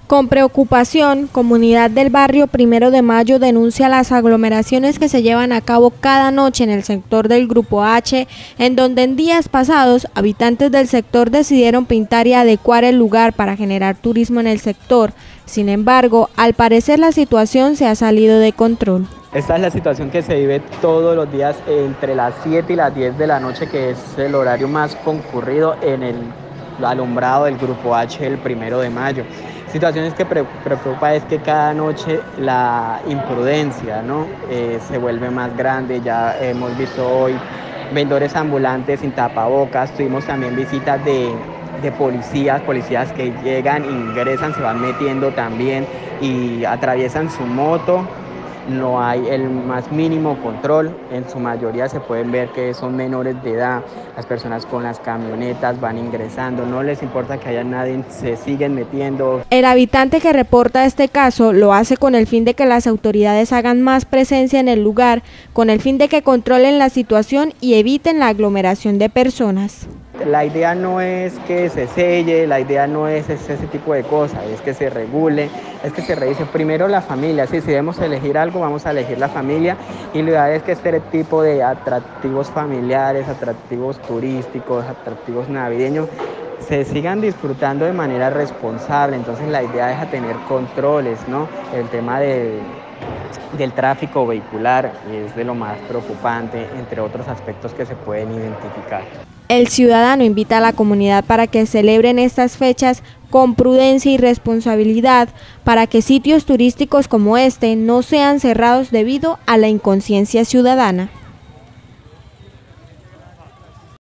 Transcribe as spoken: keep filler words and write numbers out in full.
Con preocupación, comunidad del barrio Primero de Mayo denuncia las aglomeraciones que se llevan a cabo cada noche en el sector del Grupo H, en donde en días pasados habitantes del sector decidieron pintar y adecuar el lugar para generar turismo en el sector. Sin embargo, al parecer la situación se ha salido de control. Esta es la situación que se vive todos los días entre las siete y las diez de la noche, que es el horario más concurrido en el alumbrado del Grupo H el Primero de Mayo. Situaciones que preocupa es que cada noche la imprudencia, ¿no? eh, se vuelve más grande. Ya hemos visto hoy vendedores ambulantes sin tapabocas, tuvimos también visitas de, de policías, policías que llegan, ingresan, se van metiendo también y atraviesan su moto. No hay el más mínimo control, en su mayoría se pueden ver que son menores de edad, las personas con las camionetas van ingresando, no les importa que haya nadie, se siguen metiendo. El habitante que reporta este caso lo hace con el fin de que las autoridades hagan más presencia en el lugar, con el fin de que controlen la situación y eviten la aglomeración de personas. La idea no es que se selle, la idea no es ese, ese tipo de cosas, es que se regule, es que se revise primero la familia. Sí, si debemos elegir algo, vamos a elegir la familia, y la idea es que este tipo de atractivos familiares, atractivos turísticos, atractivos navideños, se sigan disfrutando de manera responsable. Entonces la idea es a tener controles, ¿no? El tema de, del tráfico vehicular es de lo más preocupante, entre otros aspectos que se pueden identificar. El ciudadano invita a la comunidad para que celebren estas fechas con prudencia y responsabilidad, para que sitios turísticos como este no sean cerrados debido a la inconsciencia ciudadana.